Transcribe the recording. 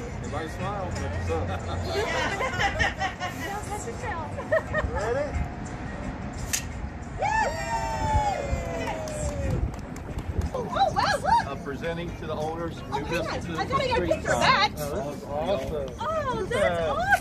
Everybody smile. What's up? Ready? Oh, wow, look! Presenting to the owners. Oh, hang on. I gotta get a picture of that. Oh, that's awesome. Oh, that's awesome.